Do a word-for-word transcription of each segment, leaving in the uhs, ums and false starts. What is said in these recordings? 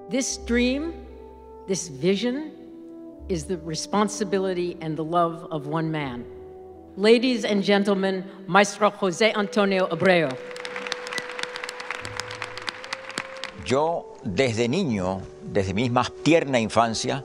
This dream, this vision, is the responsibility and the love of one man. Ladies and gentlemen, Maestro José Antonio Abreu. Yo, desde niño, desde mi más tierna infancia,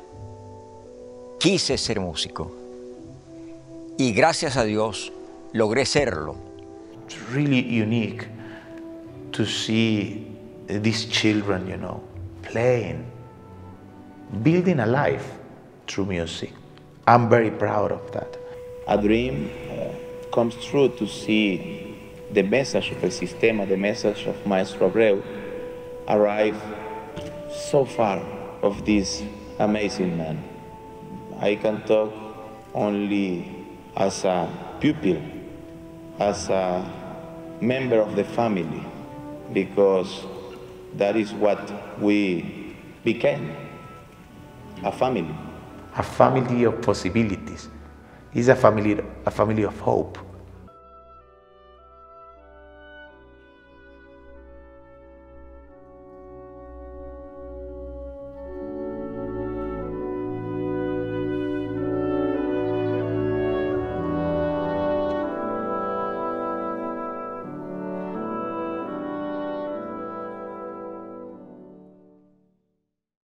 quise ser músico. Y gracias a Dios, logré serlo. It's really unique to see these children, you know, playing, building a life through music. I'm very proud of that. A dream uh, comes true to see the message of El Sistema, the message of Maestro Abreu, arrive so far of this amazing man. I can talk only as a pupil, as a member of the family, because that is what we became, a family. A family of possibilities. It's a family, a family of hope.